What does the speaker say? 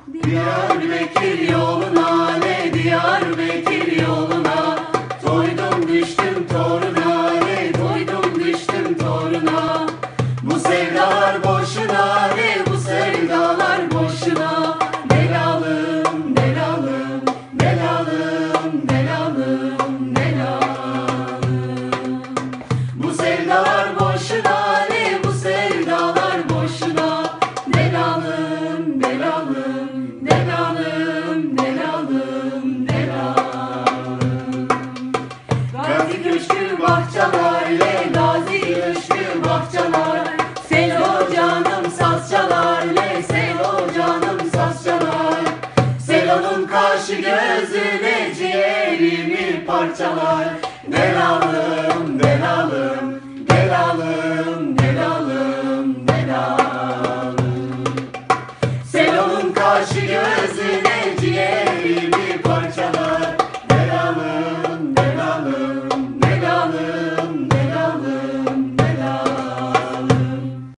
Diyarbakır yoluna, ne Diyarbakır yoluna, doydum düştüm toruna, ne doydum düştüm toruna. Bu sevdalar boşuna, ne bu sevdalar boşuna. Belalım, belalım, belalım, belalım, belalım. Bu sevdalar boşuna, ne bu sevdalar boşuna. Belalım, belalım, belalım, belalım, belalım. Gazi köşkü bahçalar, le gazi köşkü bahçalar. Selo canım saz çalar, le selo canım saz çalar. Selonun kaşı gözüne ciğerimi parçalar. Belalım, belalım, belalım, belalım, belalım. Selonun kaşı gözüne